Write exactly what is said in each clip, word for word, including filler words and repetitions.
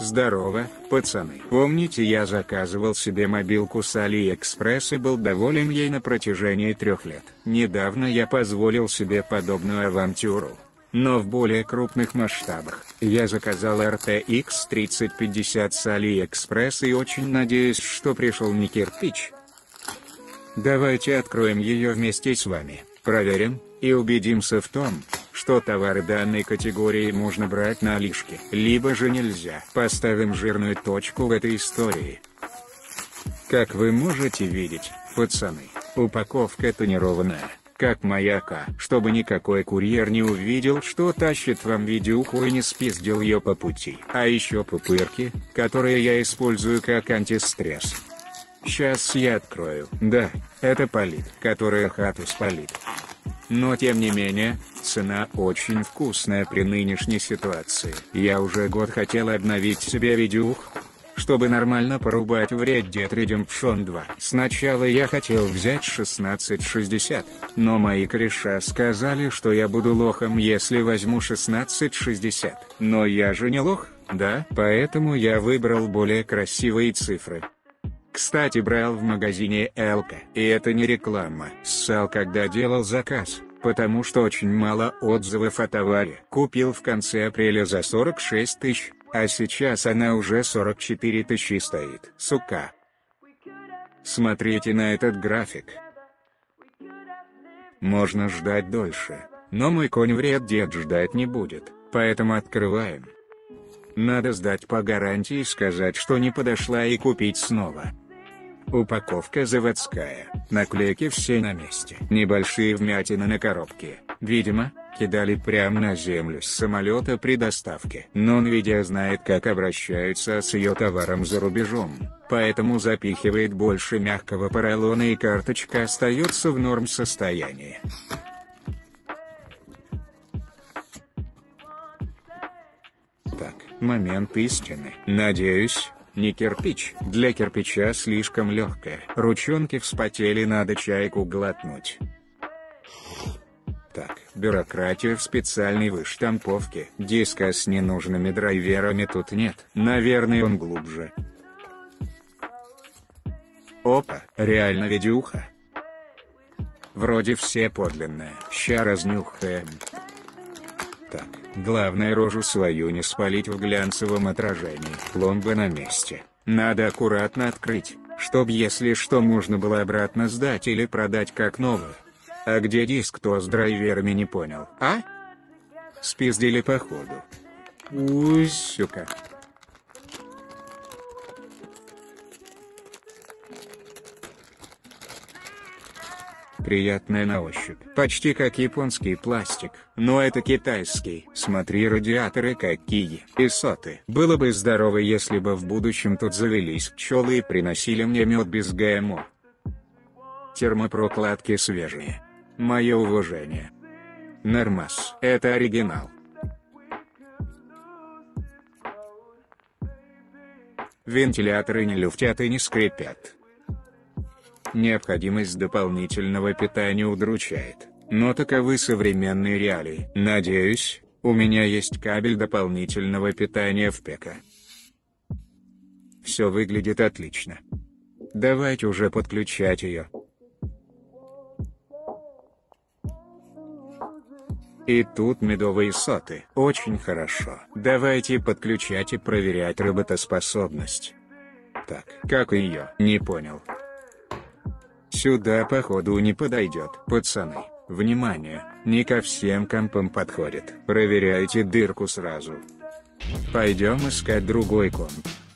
Здорово, пацаны. Помните, я заказывал себе мобилку с AliExpress и был доволен ей на протяжении трех лет. Недавно я позволил себе подобную авантюру, но в более крупных масштабах. Я заказал эр тэ икс тридцать пятьдесят с AliExpress и очень надеюсь, что пришел не кирпич. Давайте откроем ее вместе с вами, проверим, и убедимся в том, что товары данной категории можно брать на Алишке, либо же нельзя. Поставим жирную точку в этой истории. Как вы можете видеть, пацаны, упаковка тонированная, как маяка, чтобы никакой курьер не увидел, что тащит вам видюху и не спиздил ее по пути. А еще пупырки, которые я использую как антистресс. Сейчас я открою. Да, это полит, которая хату спалит. Но тем не менее, цена очень вкусная при нынешней ситуации. Я уже год хотел обновить себе видюх, чтобы нормально порубать в Red Dead Redemption два. Сначала я хотел взять шестнадцать шестьдесят, но мои кореша сказали, что я буду лохом, если возьму шестнадцать шестьдесят. Но я же не лох, да? Поэтому я выбрал более красивые цифры. Кстати, брал в магазине Элка, и это не реклама. Ссал, когда делал заказ, потому что очень мало отзывов о товаре. Купил в конце апреля за сорок шесть тысяч, а сейчас она уже сорок четыре тысячи стоит. Сука. Смотрите на этот график. Можно ждать дольше, но мой конь в Red Dead ждать не будет, поэтому открываем. Надо сдать по гарантии, сказать, что не подошла, и купить снова. Упаковка заводская, наклейки все на месте. Небольшие вмятины на коробке, видимо, кидали прямо на землю с самолета при доставке. Но Nvidia знает, как обращаются с ее товаром за рубежом, поэтому запихивает больше мягкого поролона, и карточка остается в норм состоянии. Так, момент истины. Надеюсь, не кирпич. Для кирпича слишком легкая. Ручонки вспотели, надо чайку глотнуть. Так, бюрократия в специальной выштамповке. Диска с ненужными драйверами тут нет. Наверное, он глубже. Опа, реально видюха. Вроде все подлинные. Ща разнюхаем. Так, главное рожу свою не спалить в глянцевом отражении. Пломба на месте. Надо аккуратно открыть, чтоб если что можно было обратно сдать или продать как новую. А где диск-то с драйверами, не понял, а? Спиздили походу. Уй, сука. Приятная на ощупь. Почти как японский пластик, но это китайский. Смотри, радиаторы какие. И соты. Было бы здорово, если бы в будущем тут завелись пчелы и приносили мне мед без гэ эм о. Термопрокладки свежие. Мое уважение. Нормас. Это оригинал. Вентиляторы не люфтят и не скрипят. Необходимость дополнительного питания удручает, но таковы современные реалии. Надеюсь, у меня есть кабель дополнительного питания в ПК. Все выглядит отлично. Давайте уже подключать ее. И тут медовые соты. Очень хорошо. Давайте подключать и проверять работоспособность. Так, как ее? Не понял. Сюда походу не подойдет. Пацаны, внимание, не ко всем компам подходит. Проверяйте дырку сразу. Пойдем искать другой комп.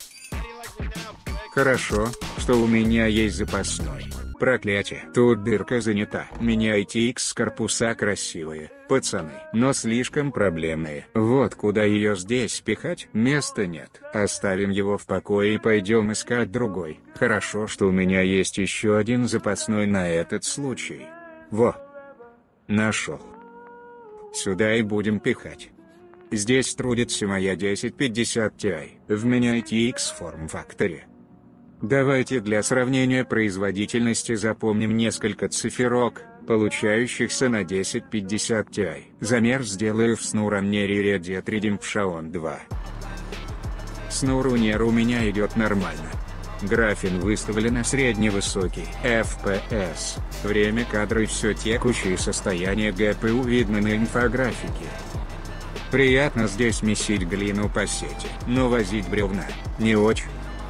Хорошо, что у меня есть запасной. Проклятие, тут дырка занята. Меняйте икс корпуса красивые, пацаны, но слишком проблемные. Вот куда ее здесь пихать? Места нет. Оставим его в покое и пойдем искать другой. Хорошо, что у меня есть еще один запасной на этот случай. Во! Нашел. Сюда и будем пихать. Здесь трудится моя десять пятьдесят ти. В меняйте икс форм-факторе. Давайте для сравнения производительности запомним несколько циферок, получающихся на десять пятьдесят ти. Замер сделаю в снураннере Red Dead Redemption два. Снурунер у меня идет нормально. Графин выставлен на средневысокий эф пи эс. Время кадра и все текущее состояние джи пи ю видно на инфографике. Приятно здесь месить глину по сети, но возить бревна не очень.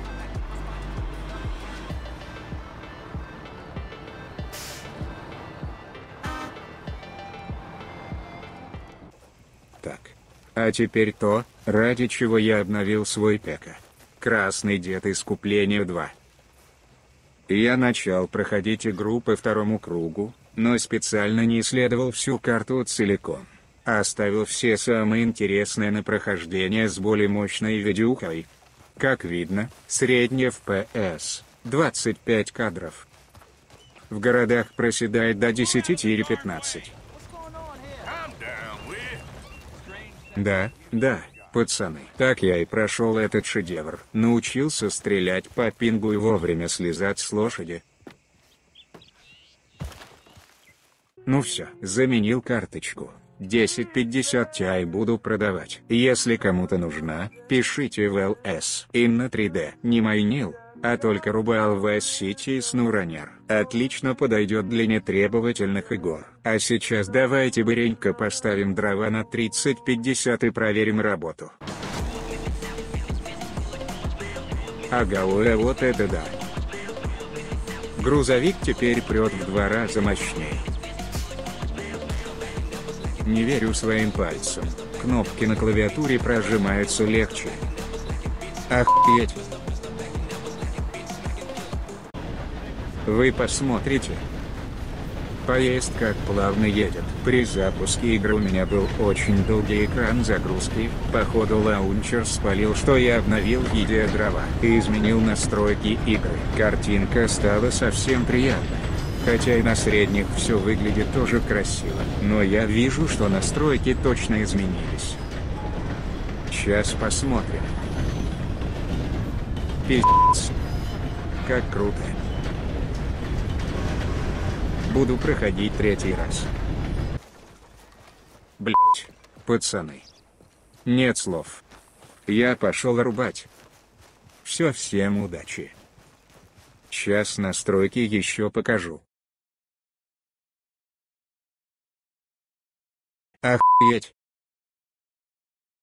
Так. А теперь то, ради чего я обновил свой ПК. Красный Дед Искупление два. Я начал проходить игру по второму кругу, но специально не исследовал всю карту целиком. Оставил все самые интересные на прохождение с более мощной видеухой. Как видно, средний эф пи эс – двадцать пять кадров. В городах проседает до десяти-пятнадцати. Да, да, пацаны. Так я и прошел этот шедевр. Научился стрелять по пингу и вовремя слезать с лошади. Ну все, заменил карточку. десять пятьдесят Ti буду продавать. Если кому-то нужна, пишите в эл эс. Инна три дэ. Не майнил, а только рубал в эс-сити и Снурунер. Отлично подойдет для нетребовательных игр. А сейчас давайте быренько поставим дрова на тридцать пятьдесят и проверим работу. Ага, уэ, вот это да. Грузовик теперь прет в два раза мощнее. Не верю своим пальцам. Кнопки на клавиатуре прожимаются легче. Охуеть. Вы посмотрите. Поезд как плавно едет. При запуске игры у меня был очень долгий экран загрузки. Походу лаунчер спалил, что я обновил видеодрова и изменил настройки игры. Картинка стала совсем приятной. Хотя и на средних все выглядит тоже красиво, но я вижу, что настройки точно изменились. Сейчас посмотрим. Пиздец. Как круто. Буду проходить третий раз. Блять, пацаны. Нет слов. Я пошел рубать. Все, всем удачи. Сейчас настройки еще покажу. Охуеть.